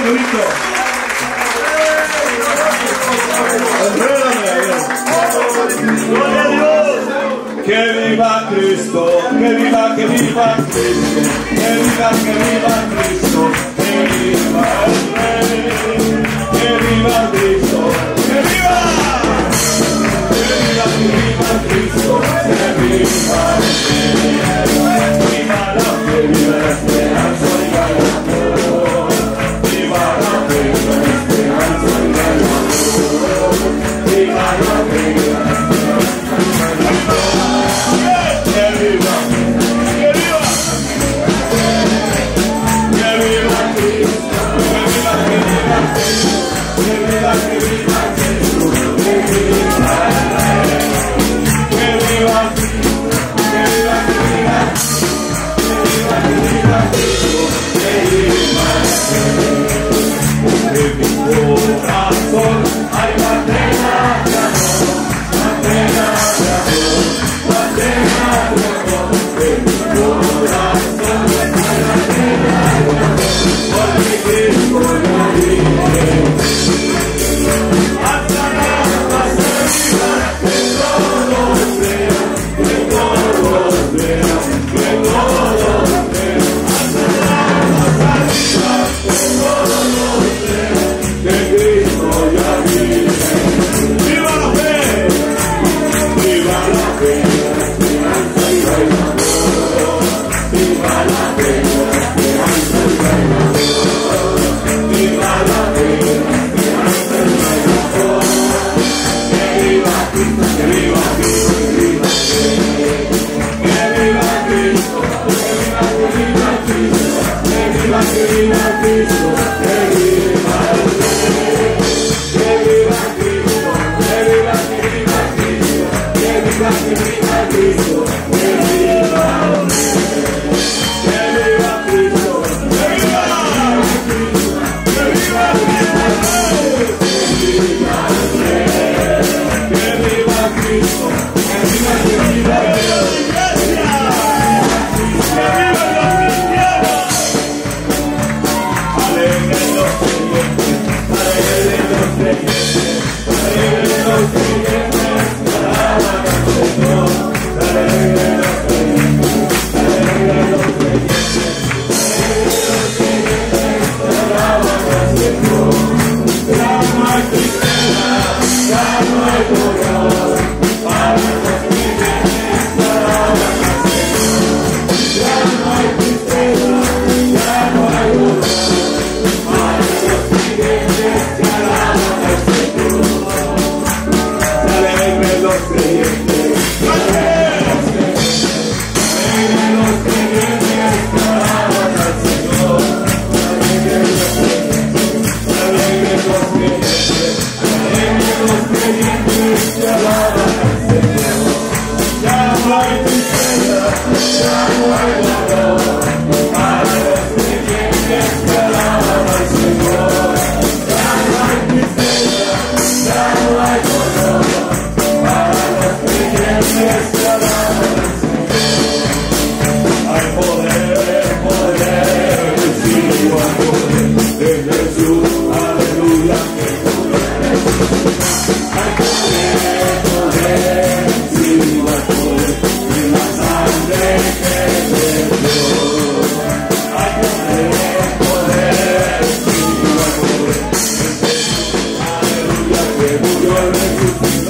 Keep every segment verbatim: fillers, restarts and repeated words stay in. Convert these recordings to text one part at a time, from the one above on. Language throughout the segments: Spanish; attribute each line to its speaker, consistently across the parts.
Speaker 1: grito. Gloria a Dios. Que viva Cristo, que viva, que viva Cristo, que viva, que viva Cristo, que viva el Rey, que viva Cristo, que viva, que viva, que viva Cristo, que viva el Rey, viva la fe, viva la esperanza y el amor, viva la fe, viva la esperanza y el amor, viva la fe, viva la esperanza y el amor. Que viva, que viva, que viva Cristo, que viva, que viva Cristo, que viva, que viva Cristo, que viva el Rey, que viva Cristo, que viva, que viva, que viva, que viva Cristo, que viva el Rey. En mi corazón hay bandera de amor, bandera de amor, bandera de amor. En mi corazón hay bandera de amor, porque Cristo la vive. Hasta la paz arriba, que todos vean, que todos vean, que todos vean. Hasta la paz arriba, que todos vean, que Cristo ya vive. ¡Viva la fe! ¡Viva la fe! La esperanza y el amor. ¡Viva la fe! La esperanza y el amor. ¡Viva la fe! La esperanza y el amor. ¡Que viva Cristo! ¡Que viva Cristo! ¡Que viva Cristo! ¡Que viva, que viva Cristo! ¡Que viva, que viva Cristo! ¡Que viva el Rey! ¡Que viva Cristo! ¡Que viva, que viva Cristo! ¡Que viva, que viva Cristo! ¡Que viva el Rey! ¡Que viva Cristo! ¡Que viva Cristo! ¡Que viva, que viva el Rey! ¡Que viva el Rey! ¡Que viva Cristo! ¡Que viva, que viva Dios! ¡Iglesia! ¡Que viva los cristianos! ¡Alegren los creyentes! ¡Alegren los creyentes! ¡Alegren los creyentes! ¡Alaban al Señor! ¡Alegren los creyentes! ¡Alegren los creyentes! ¡Alegren los creyentes! ¡Alaban al Señor! Ya no hay tristeza, ya no hay dolor, para los creyentes alaban al Señor. Ya no hay tristeza, ya no hay dolor, para los creyentes que alaban al Señor. Se alegren los creyentes, se alegren los creyentes, se alegren los creyentes que alaban al Señor. Se alegren los creyentes, se alegren los creyentes, se alegren los creyentes que alaban al Señor. Ya no hay tristeza, ya no hay dolor, para los creyentes que alaban al Señor. Ya no hay tristeza, ya no hay dolor, para los creyentes que alaban al Señor. Hay poder, poder, recibo el poder de Jesús, aleluya. Hay poder, poder, recibo el poder de la sangre que me dio. Hay poder, poder, recibo el poder de Jesús, aleluya, que murió en Jesús.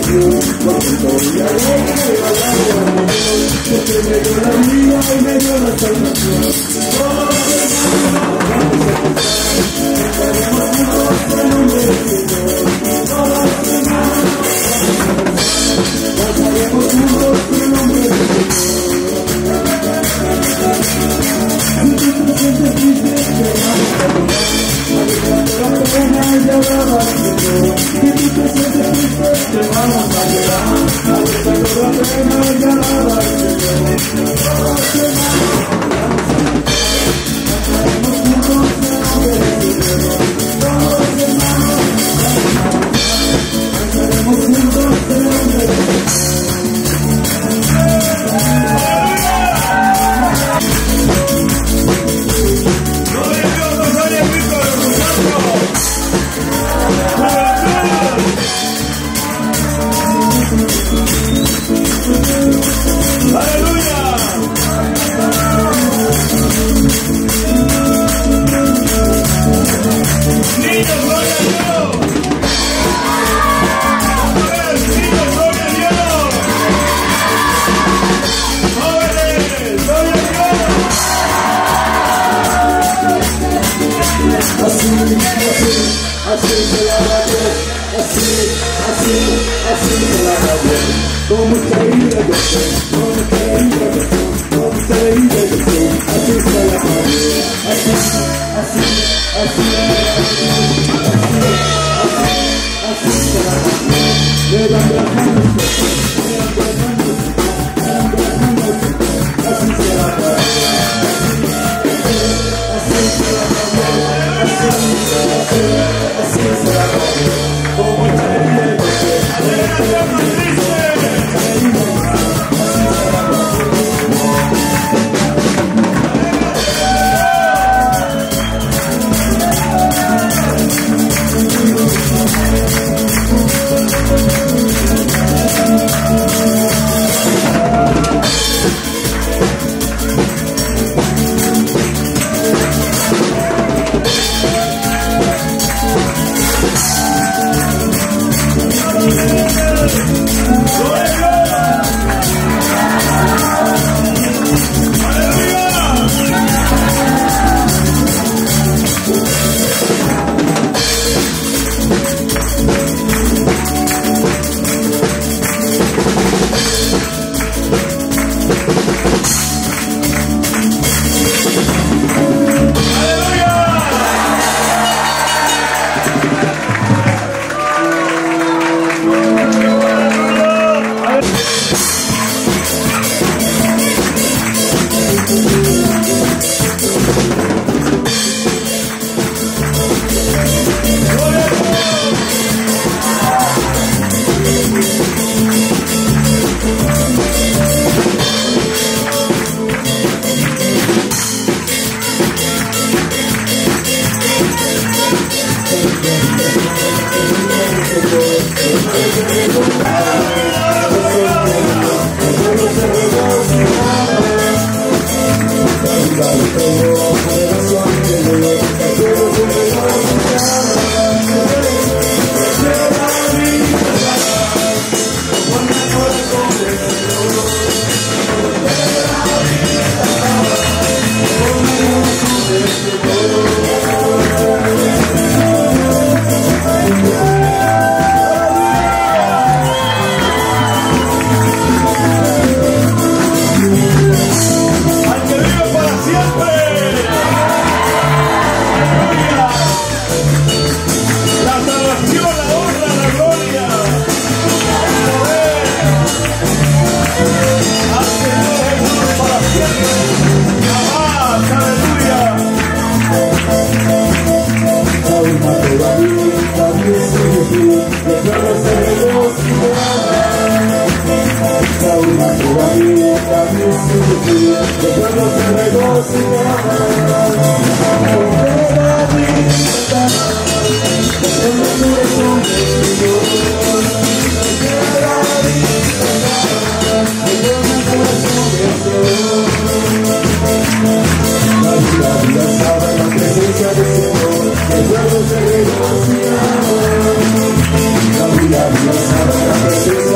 Speaker 1: Dios, porque estoy alegre, alabado a Dios, porque me dio la vida y me dio la salvación. Oh, hermano, vamos a cantar, cantaremos juntos el nombre del Señor. Oh, hermano, cantaremos juntos el nombre del Señor. Si tú te sientes triste, te vamos a cantar, alejando la pena y alabar al Señor. Si tú te sientes triste, te vamos a llevar, alejando la pena y alabar al Señor. Oh, hermano, cantaremos juntos el nombre del Señor. Oh, hermano, cantaremos juntos el nombre del Señor. Así se la va a ver, así, así, así se la va a ver. Como caída de fe, como caída de fe, como caída de fe, así se la va a ver. Así, así, así, así, así, así se la va a ver. Levanta las manos, levanta las manos, levanta las manos, así se la va a ver. Así se la va a ver, así, así. Así se la va a ver, como caída de fe, así se la va a ver. La vida, Dios sabe la presencia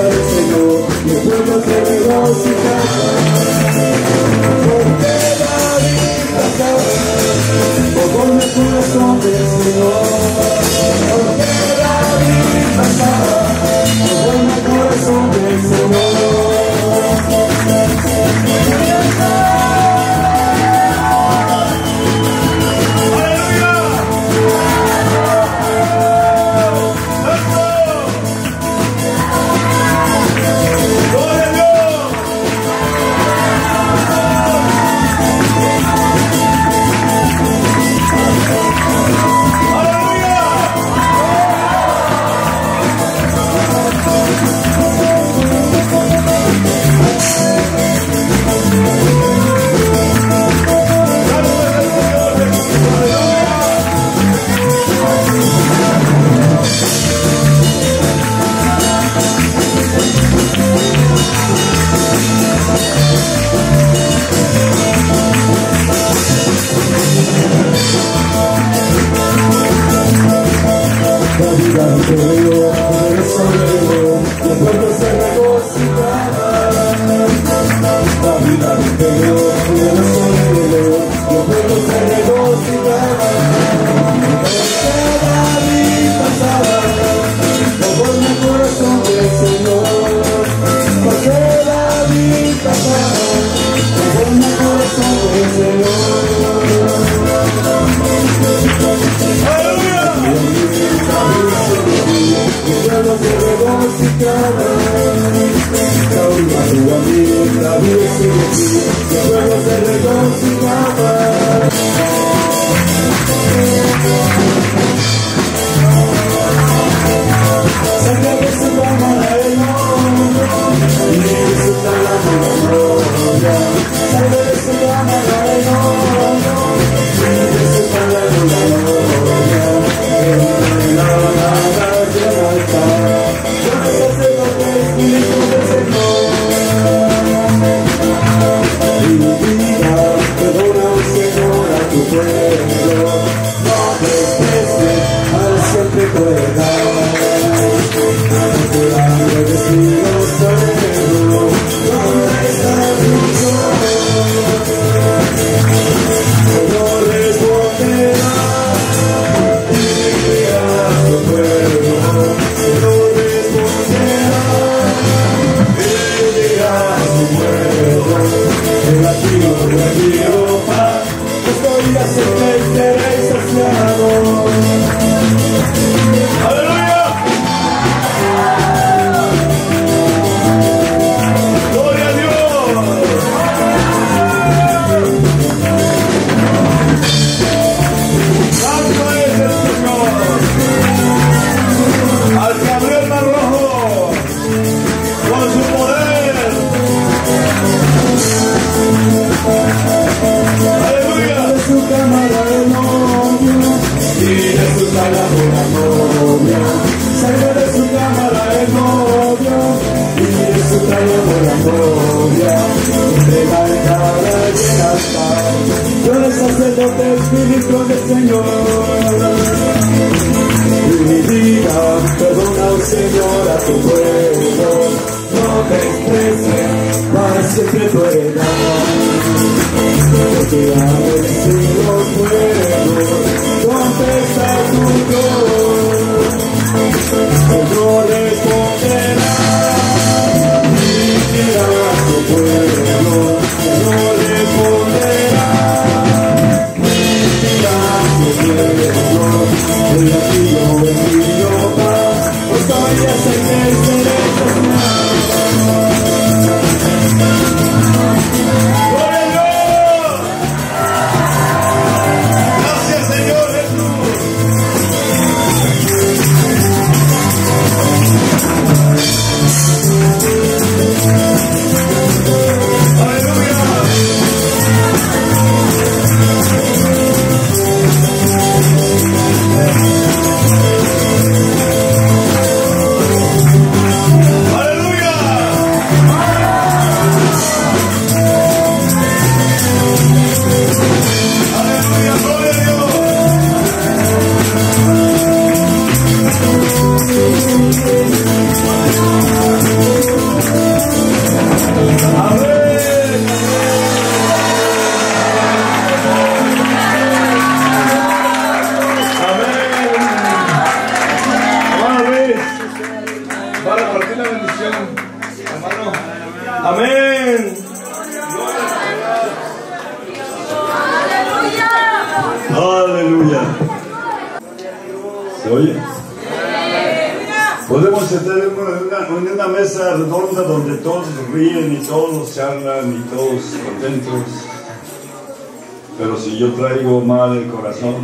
Speaker 2: Pero si yo traigo mal el corazón,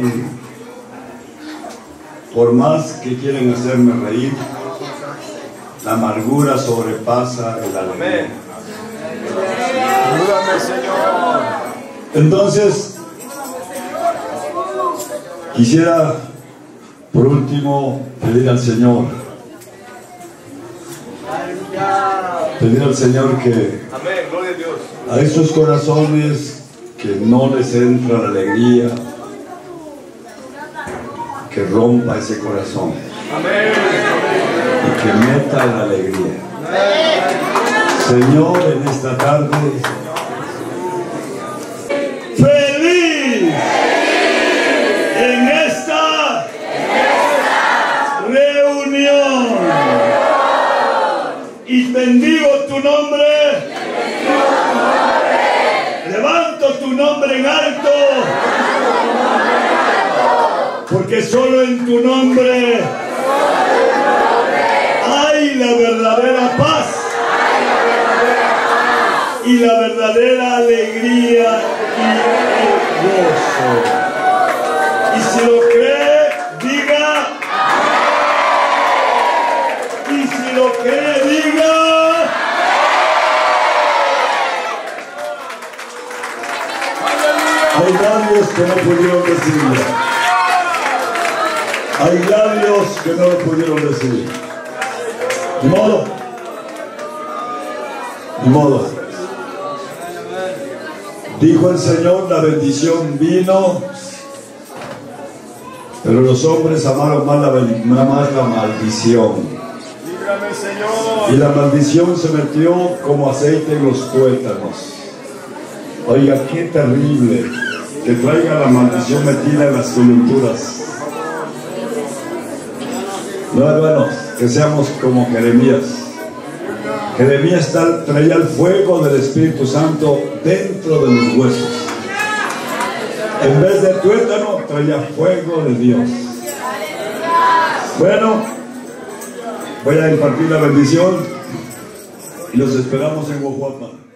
Speaker 2: por más que quieren hacerme reír, la amargura sobrepasa el alegría.
Speaker 1: Ayúdame, Señor.
Speaker 2: Entonces, quisiera por último pedir al Señor, pedir al Señor que
Speaker 1: Amén, gloria a Dios.
Speaker 2: a estos corazones que no les entra la alegría, que rompa ese corazón. y que meta la alegría. Señor, en esta tarde, feliz en esta reunión y bendigo tu nombre. Levanto tu nombre en alto, porque solo en tu nombre hay la verdadera paz y la verdadera alegría y el gozo. Y si lo cree, diga. Y si lo cree, diga. Hay labios que no pudieron decirlo. Hay labios que no lo pudieron decir. Ni modo. Ni modo. Dijo el Señor, la bendición vino, pero los hombres amaron más la, más la maldición.
Speaker 1: Líbrame, Señor.
Speaker 2: Y la maldición se metió como aceite en los tuétanos. Oiga, qué terrible que traiga la maldición metida en las coyunturas. No, hermanos, que seamos como Jeremías. Jeremías tal, traía el fuego del Espíritu Santo dentro de los huesos. En vez de tuétano, traía fuego de Dios. Bueno, voy a impartir la bendición y los esperamos en Guajuapa.